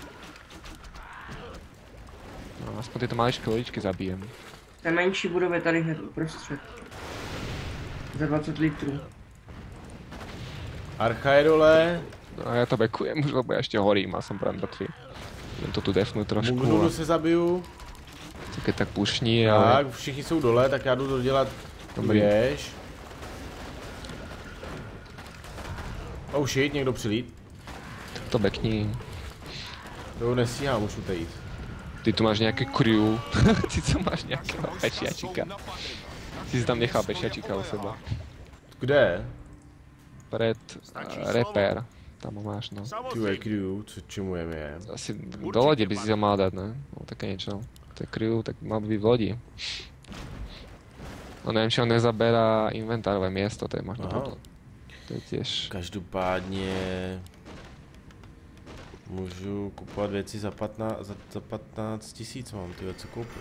No, aspoň tyto maličké lodičky zabijem. Ten menší budovy tady hned uprostřed. Za 20 litrů. Archa je dole. No a já to backujem už, lebo já ještě horím a jsem právě mrtvý. Jdem to tu defnout trošku. Mugdulu se zabiju. Keď tak pušní, ale... Tak, všichni jsou dole, tak já jdu dodělat Dobrý. věž. Oh shit, někdo přilít. To backní. To nestíhám už utejít. Ty tu máš nějaké crew. Ty co máš nějakého pešiačíka. Ty si tam nechal pešiačíka u seba. Kde? Pred repair. Tam ho máš, no. Crew, co čemu je? Asi do lode by si ho mal dať, ne? No také niečo. To je crew, tak mal by byť v lodi. No neviem, či on nezaberá inventárové miesto, to je možno problém. To je tiež... Každopádně můžu kupovat věci za 15 000 mám, tyhle, co koupím.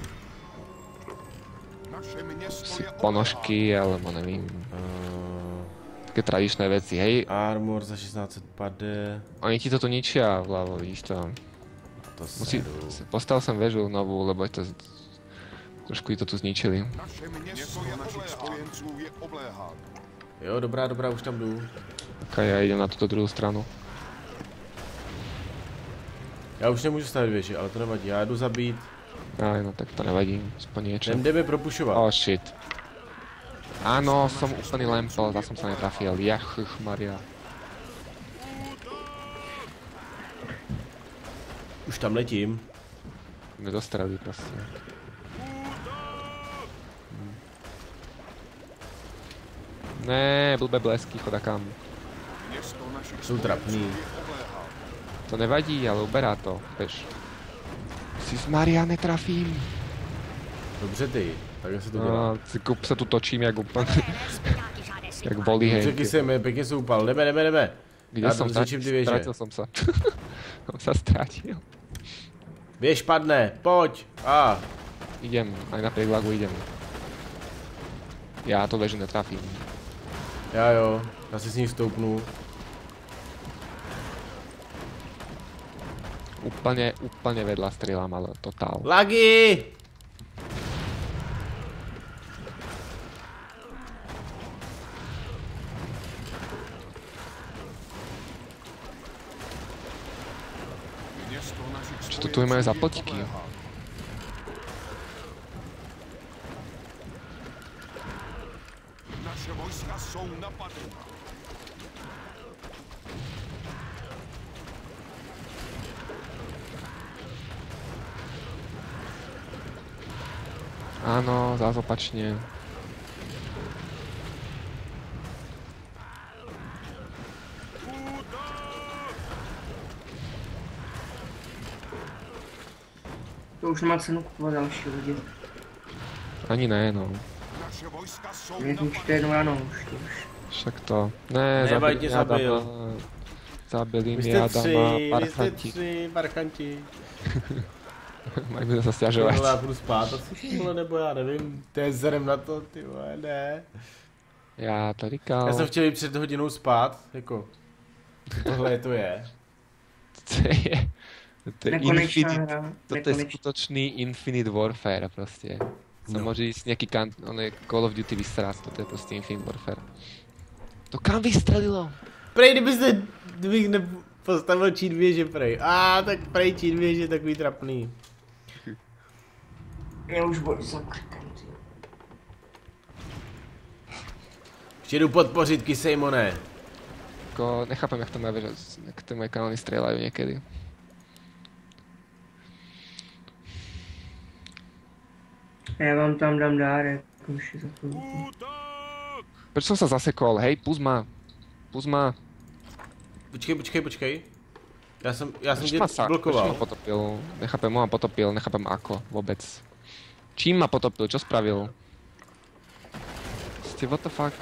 Naše město Si je ponožky, alebo nevím. Také tradičné veci, hej. Armor za 1600 pade. Oni ti to tu ničia vľavo, vidíš to. To Musí... sedu. Postavil som väžu novú, lebo to... Trošku ji to tu zničili. Naše město našich spojenců je obléháno. Jo, dobrá, už tam jdu. Tak a ja idem na túto druhú stranu. Já už nemůžu stavit věži, ale to nevadí, já jdu zabít. Aj, no tak to nevadí, aspoň niečo. Jdeme propušovat. Oh shit. Áno, som úplný lempel, zase som sa netrafil. Maria. Už tam letím. Mě dostrelí prostě. Ne, blbé blesky, chodakám. Město našich Jsou trapný. je obléháno. To nevadí, ale uberá to, víš. Maria, netrafím. Dobře ty, takhle se to dělá. No, se tu točím jak úplně. Jak volí Řekni henky. se mi, pěkně se upal, jdeme. Kde Já som zničím ty věže. Ztratil som sa. Som sa strátil. Věž padne, pojď. Idem, aj napriek lagu idem. Já to věžu netrafím. Já jo, já si s ní stoupnu. Úplne vedľa strieľam, ale totál. Lagy! Město našich Čo to tu máme za spojenců je plťky? obléháno. Naše vojska jsou napadena. Áno, zás opačne. To už nemá cenu kupovat další lidi. Ani ne, no. Naše vojska jsou Mě napadena. zničíte jednou ranou už, to už. Však to... Ne, Nevadí, tě zabil. Zabili Vy mi jste Adama, tři, parchanti. parchanti. Mají by se stěžovat. Já budu spát asi, vole, nebo já nevím, to je zrem na to, ty vole, ne. Já to říkal. Já jsem chtěl jít před hodinou spát, jako. Tohle to je. To je... To je Nekonečná Infinite... hra. Toto je Nekonečná. skutočný Infinite Warfare prostě. Co No. může jít nějaký Call of Duty vysrát, toto je prostě Infinite Warfare. To kam vystřelilo? Prej, kdybych postavil cheat věže, prej. Tak prej cheat věže, takový trapný. Mě už bolí za krkem, ty. Tě jdu podpořit, Kisejmone. Ako, nechápem, jak to má že jak tie moje kanály strieľajú niekedy. Já vám tam dám dárek. Už za to. Prečo som sa zasekol? Hej, Puzma. Puzma. Počkej. Já jsem tě Prečo ma blokoval. potopil? Nechápem, ma potopil, nechápem ako vôbec. Čím ma potopil? Čo spravil? Ste, what the fuck?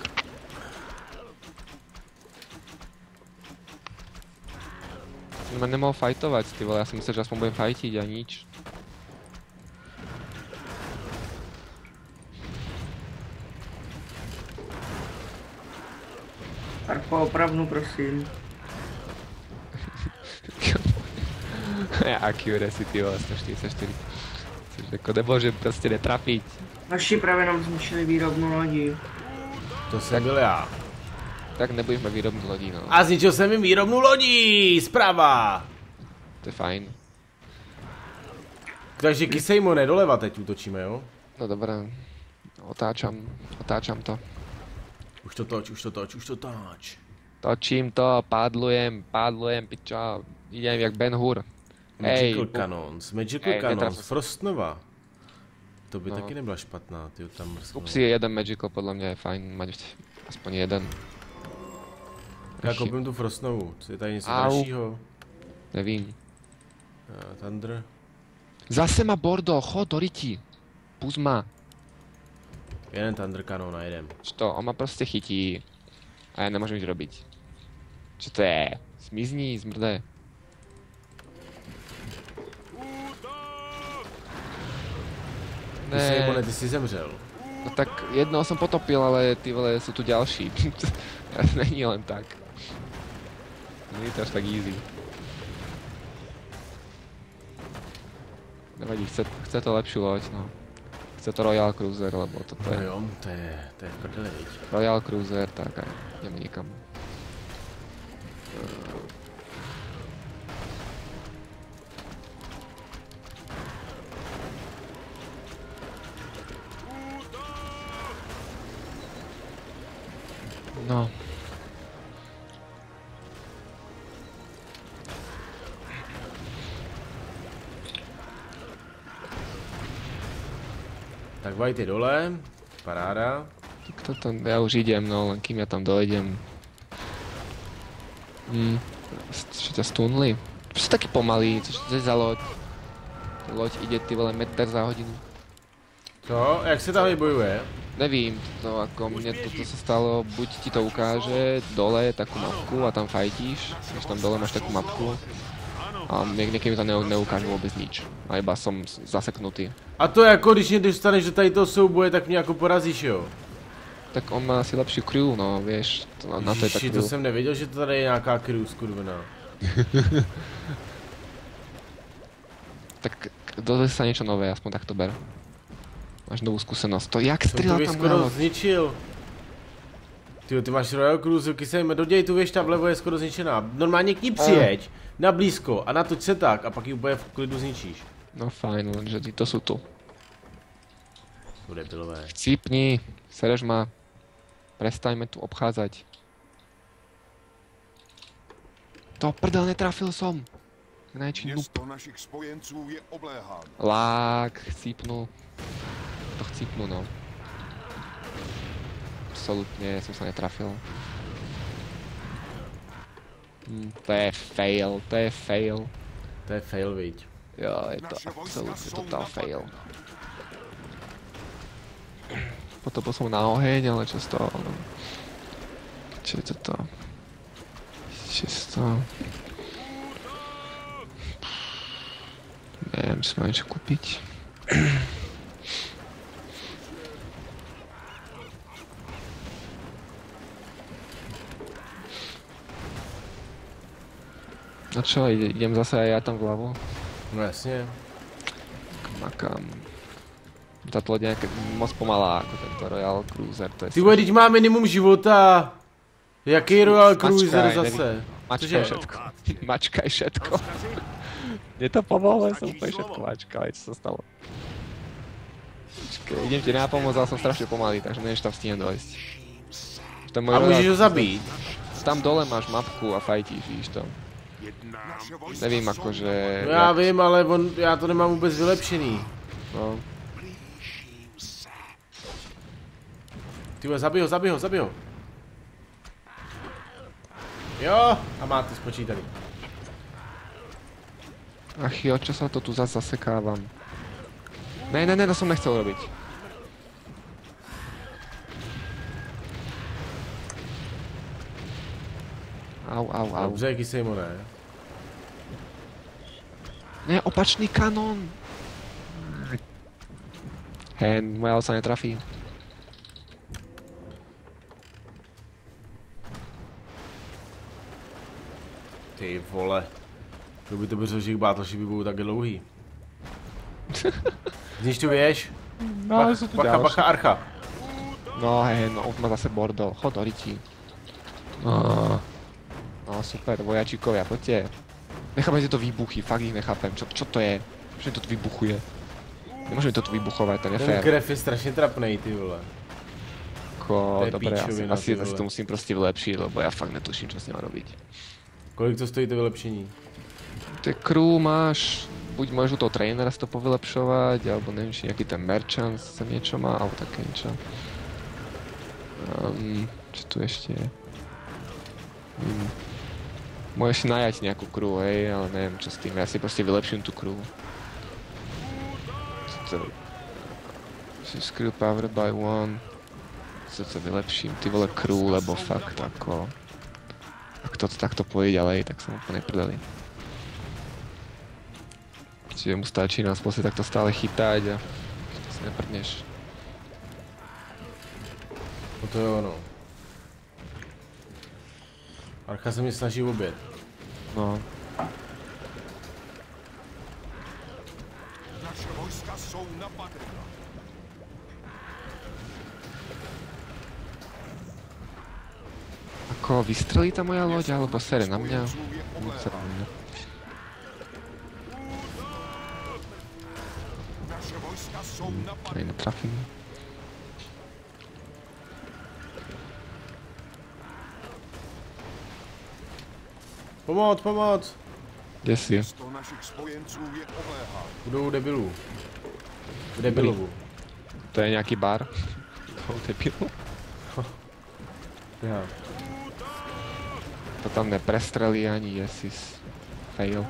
Som ma nemohol fajtovať, ty vole, ja som myslel, že aspoň budem fajtiť a nič. Arpo, opravdu, prosím. Accuracy, ty vole, 144. Což jako nemôžem proste netrafiť. Naši právě nám zničili výrobnu lodi. To jsem byl já. Tak nebudeme výrobnú lodí, no. A zničil jsem jim výrobnu lodí, zprava. To je fajn. Takže Kisejmone, doleva teď útočíme, jo? No dobré. Otáčam to. Už to toč. Točím to, pádlujem, pičo. Idem jak Ben Hur. Magical Cannons, netrafil. Frostnova. To by No. taky nebyla špatná, ty tam mrzknou. Kup si jeden Magical, podľa mňa je fajn mať aspoň jeden. Já koupím tu Frostnovu, co je tady něco Au. dalšího? Nevím. Thunder. Zase ma Bordo, chod do riti. Puzma. Jeden Thunder Cannon a jedem. Čo? On ma proste chytí. A ja nemôžem nič robiť. Čo to je? Zmizni, zmrde. Kisejmone, ty jsi zemřel. No tak jednoho som potopil, ale ty vole sú tu ďalší. Není len tak. Není to až tak easy. Nevadí, chce to lepšiu loď, no. Chce to Royal Cruiser, lebo toto No je jo, to je v prdeli, viď. Royal Cruiser, tak a ideme nikam. No. Tak White je dole, paráda. Kto tam, ja už idem, no, len kým ja tam dojdem. Čo ťa stunli? Čo si taký pomalý, čo je za loď? Loď ide ty vole meter za hodinu. Co? Jak se tam vybojuje? Nevím, to ako mne toto sa stalo, buď ti to ukáže dole takú mapku a tam fajtíš, než tam dole máš takú mapku. A niekedy mi to neukáže vôbec nič. A iba som zaseknutý. A to jako, když mě dostaneš do tady toho souboje, tak mě jako porazíš, jo? Tak on má asi lepšiu crew, no, vieš, na to je tak Ježiši, to jsem nevěděl, že to tady je nějaká crew skurvená. Tak dozve sa niečo nové, aspoň takto ber. Máš novú skúsenosť. To jak Jsem tu strieľa věž tam skoro bralo? zničil. Ty máš Royal Cruiser, Kisejme, doděj tu věž, ta vlevo je skoro zničená. Normálně k ní přijeď, na blízko a natoč se tak a pak ji úplně v klidu zničíš. No fajn, lenže to sú tu. To debilové. Cípni, sereš ma. Prestajme tu obchádzať. To prdel, netrafil som. Najväčší noob. Město našich spojenců je obléháno. Lák, chcípnu. To chcípnu, no. Absolutne som sa netrafil. To je fail, to je fail. To je fail, viď. Jo, je to absolútne total fail. Potopil som na oheň, ale čo z toho? Čo je toto? Čo z toho? Neviem, si mám niečo kúpiť. No čo, idem zase aj ja tam vľavo? No jasně. Makám. Táto loď je moc pomalá, ako tento Royal Cruiser, to je... Ty vole, teď má minimum života. Jaký Royal Cruiser zase? Mačkaj všetko. Mačkaj všetko. Je to pomalé, som úplne všetko mačkal, čo sa stalo. Počkej, idem ti na pomoc, ale som strašne pomalý, takže neviem, že tam stihnem dojsť. Ten môj A můžeš rodák- ho zabít. Tam dole máš mapku a fajtíš, vidíš to. Nevím akože... No já vím, ale já to nemám vůbec vylepšený. No, Ty vole, zabij ho. Jo, a máte spočítaný. ach jo, čo sa to tu zase zasekávam. Ne, to som nechcel robiť. Au. Dobře, Kisejmone. Ne, opačný kanón. Hen, moja loď sa netrafí. Ty vole. Kdo by to byl, že bátoši by budou tak dlouhý. Znič tu věž. No, ale sú tu ďalšie. Bacha, archa. No hej, no už má zase bordel. Chod do ryti. No super, vojačíkovia, poďte. Nechápem tieto výbuchy, fakt ich nechápem. Čo to je? Prečo mi to tu vybuchuje? Nemôžeme to tu vybuchovať, to je Ten nefér. krev je strašně trapnej, ty vole. To je Dobre, píčovina, asi ty vole. to musím proste vylepšiť, lebo ja fakt netuším, čo s ním robiť. Kolik to stojí to vylepšení? Ty crew máš, buď môžu toho trainera si to povylepšovať, alebo neviem, či nejaký ten merchant sa niečo má, alebo také niečo. Čo tu ešte je? Môžeš si najať nejakú crew, hej, ale neviem čo s tým, ja si proste vylepším tú crew. Crew powered by one. Co to vylepším, ty vole crew, lebo fakt ako... Ak to takto pôjde ďalej, tak som úplne prdeli. Čiže mu stačí nás proste takto stále chytať a to si neprdneš. No to je ono. Archa se mi snaží obět. No, Naše vojska jsou napadena. ako vystrelí tá moja loď, alebo sere na mňa? Sere na mňa. Naše vojska jsou napadena. Aj netrafím. Pomoc! Kde si? Město našich spojenců je obléháno. Budou debilů. K debilovu. To je nejaký bar? Toho debilu? Ja. To tam neprestrelí ani Yesis. Fail.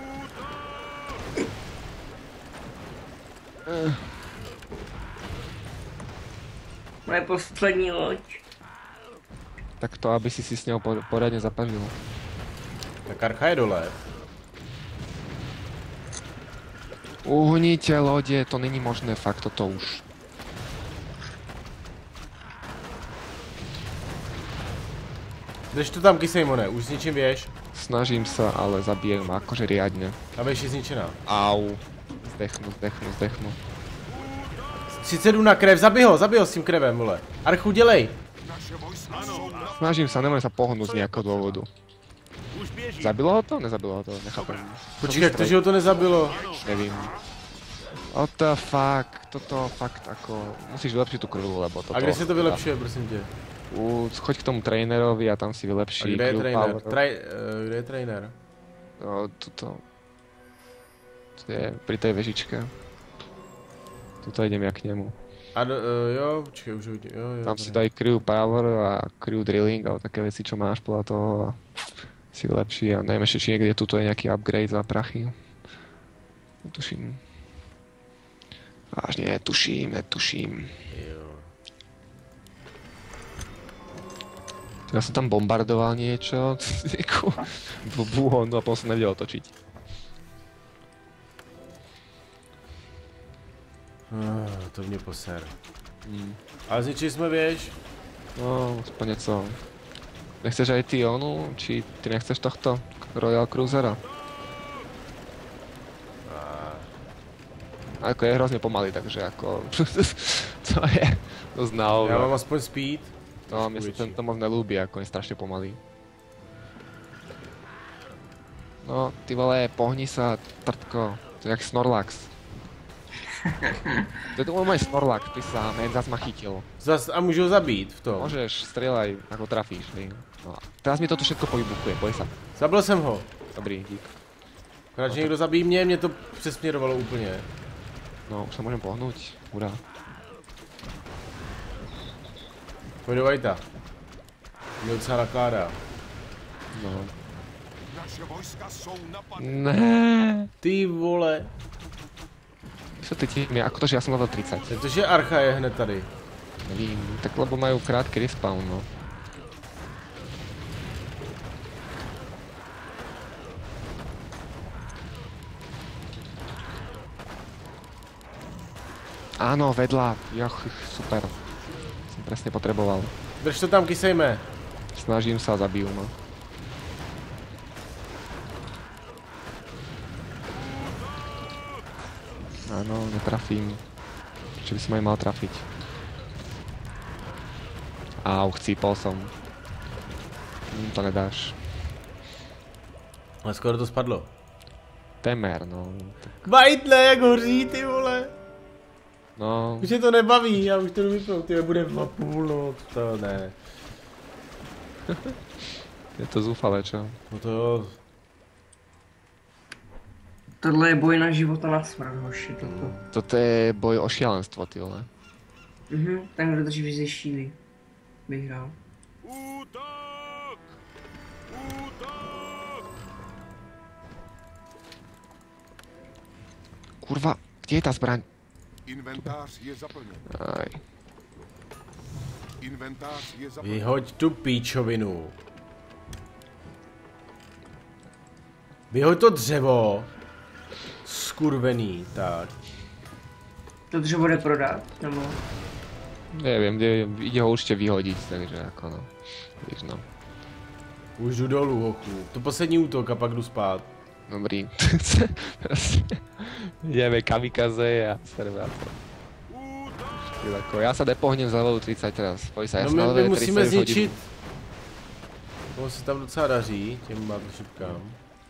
Moje poslední loď. Tak to, aby si s ňou poriadne zapažil. Tak archa je dole. Uhnite lode, to není možné, fakt toto už. Drž to tam, Kisejmone, už zničím věž. Snažím sa, ale zabijem ma akože riadne. A věž je zničená. Au. Zdechnú. 31 na krev, zabij ho s tím krevem, vole. Archu, dělej. Naše vojska jsou napadena. Snažím sa, nemôžem sa pohnúť z nejakého dôvodu. Zabilo ho to? Nezabilo ho to, nechápem. Počkej, jak to, že ho to nezabilo? Nevím. What the fuck, toto fakt ako... Musíš vylepšiť tú krvu, lebo toto... A kde se to vylepšuje, prosím tě? Choď k tomu trainerovi a tam si A vylepší kde je crew trainer? power. Kde je trainer? No, tuto. To je pri tej vežičke. Tuto idem ja k nemu. A jo, počkej, už vidím, jo. Tam si daj crew power a crew drilling a také veci, čo máš podľa toho a si vylepší a neviem ešte, či niekde tuto je nejaký upgrade za prachy. Netuším. Vážne, netuším. Jo. Ja som tam bombardoval niečo, buhon, a potom som nevedel otočiť. To mě poser. Ale zničili jsme věž. No, aspoň něco. Nechceš aj ty onu? Či ty nechceš tohto Royal Cruisera? Ako je hrozne pomalý, takže ako... to je dosť na Já hovno. mám aspoň speed. No, mne sa tento moc nelúbi, ako je strašne pomalý. No, ty vole, pohni sa, trtko. To je jak Snorlax. To je to môj Snorlax, prisahám, jen zas ma chytil. A můžu ho zabít v tom. Môžeš, strieľaj, ako trafíš, hej. No, teraz mi to tu všetko povybuchuje, boj sa. Zabil jsem ho. Dobrý, dík. Akorát, že někdo zabíjí mě to přesměrovalo úplně. No, už sa môžem pohnúť, hurá. Pojď do Vajta. Mě docela nakládá. No. Naše vojska jsou napadeny. Ne. Ty vole. Čo ty tímy, ako to, že ja som level 30? Protože Archa je hned tady. Nevím, tak lebo majú krátky respawn, no. Áno, vedľa, joch, super. Som presne potreboval. Drž to tam, kysejme. Snažím sa, zabijú ma. Áno, netrafím. Čo by som aj mal trafiť? Au, chcípol som. To nedáš. Ale skoro to spadlo. Temer, no. Vajtle, jak hoří, ty vole. No, Už je to nebaví, já už to vypnu, ty bude 2,5, no to ne. je to zúfale, čo? No to jo. Tohle je boj na život a na smrt, hoši, toto. Toto je boj o šialenstvo, ty vole. Ten, kdo drží ze šíly, vyhrál. Útok! Útok! Kurva, kde je tá zbraň? Inventář je zaplněn. Aj. Inventář je zaplněn. Vyhoď tu píčovinu. Vyhoď to dřevo. Skurvený, tak. To dřevo jde prodat, nebo? Neviem, ide ho určite vyhodiť, takže ako no. Víš no. Už jdu dolů, hochu. To poslední útok a pak jdu spát. Dobrý. Ideme kamikaze a servátor. Ja sa nepohnem za levelu 30 teraz. Poj sa, ja No som na my levelu 30 musíme hodinu. zničit. To se tam docela daří, těm battleshipkám.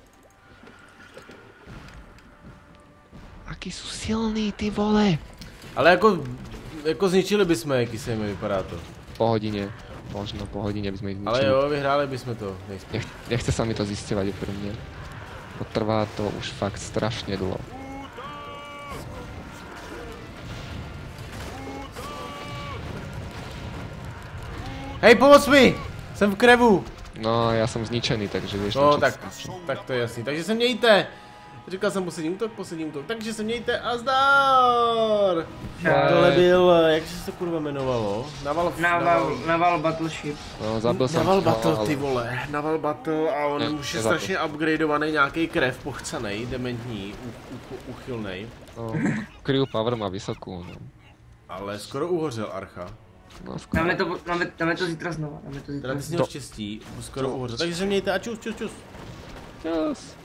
Aký sú silný, ty vole. Ale jako zničili bychom je, kysejme, vypadá to. Po hodine. Možno po hodine by sme ich zničili. Ale jo, vyhráli bychom to, nejspíš. Nechce sa mi to zisťovať úprimne. Potrvá to už fakt strašne dlho. Hej, pomoc mi! Jsem v krevu! No, ja som zničený, takže vieš No, čo... tak to je jasný. Takže se mějte! Říkal jsem poslední útok, takže se mějte a zdar! Tohle byl, jak se to kurva jmenovalo? Naval Battleship. No, zabil som Naval ho, Battle, ale- ty vole, Naval Battle a on Ne, už je nezabil. strašně upgradeovaný, nějaký krev pochcanej, dementní, uchylnej. No, crew power má vysokú, no. Ale skoro uhořel Archa. No, skoro. Dáme to zítra znova, dáme to zítra. Teda ty jsi měl štěstí, skoro uhořel. Takže se mějte a čus. Čus.